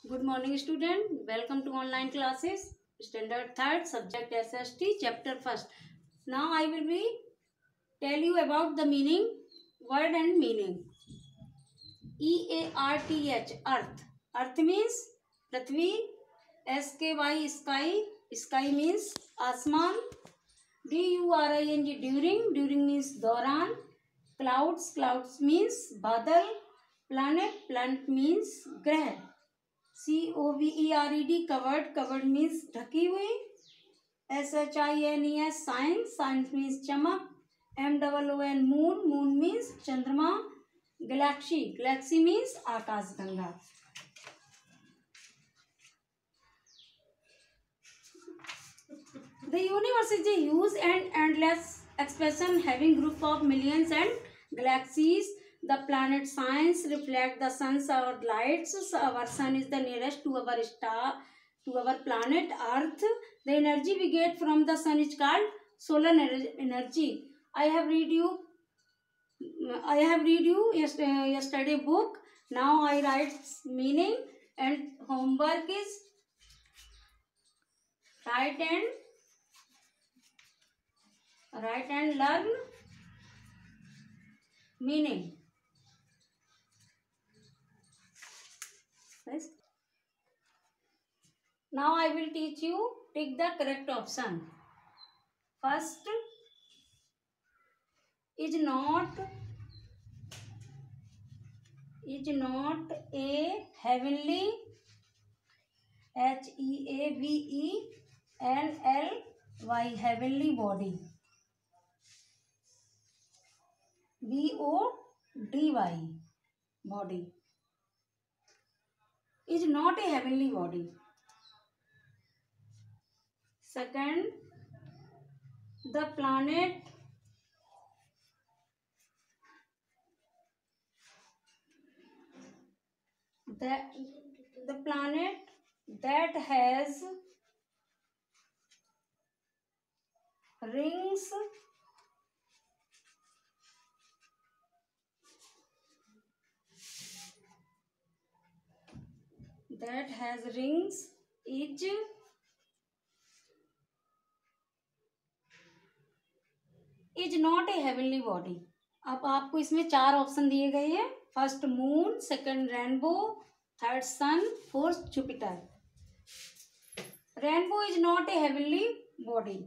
Good morning, student. Welcome to online classes. Standard third, subject SST, chapter first. Now I will be tell you about the meaning, word and meaning. EARTH, earth. Earth means Prithvi. SKY, sky. Sky means Asman. DURING, during. During means Dauran. Clouds. Clouds means Badal. Planet. Planet means Grah. COVERED, covered. Covered means ढकी हुई. SHINES, science. Science means चमक. MOON, moon. Moon means चंद्रमा. Galaxy. Galaxy means आकाशगंगा. The universe is a huge and endless expression having group of millions and galaxies. The planet science reflect the sun's our lights. Our sun is the nearest to our star, to our planet Earth. The energy we get from the sun is called solar energy. I have read you yesterday book. Now I write meaning and homework is write and learn meaning. Yes. Now I will teach you. Take the correct option. First is not a heavenly, HEAVENLY, heavenly body. BODY, body is not a heavenly body. Second, the planet that has rings is not a heavenly body. अब आपको इसमें 4 option दिए गए हैं. First moon, second rainbow, third sun, fourth Jupiter. Rainbow is not a heavenly body.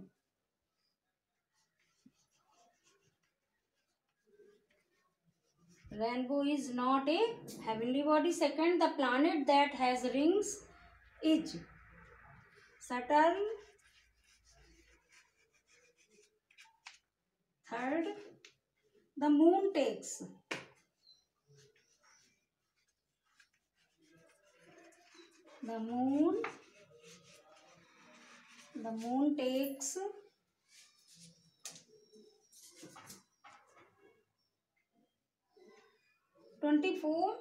Rainbow is not a heavenly body. Second, the planet that has rings is Saturn. Third, the moon takes the moon takes 24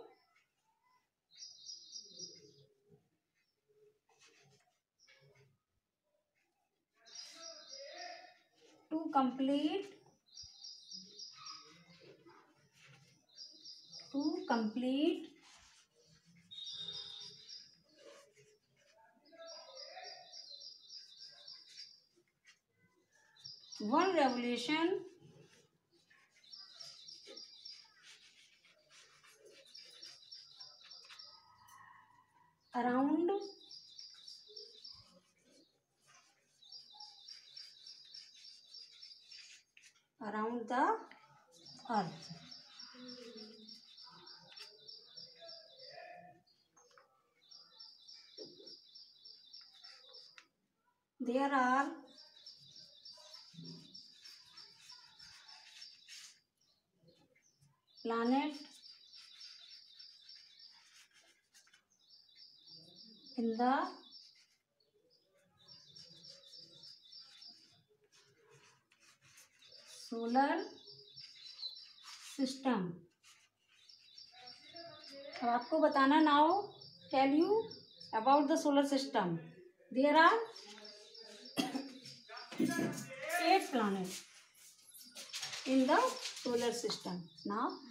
to complete one revolution around the earth. There are planets in the solar system. अब आपको बताना. now tell you about the solar system. There are 8 planets in the solar system. Now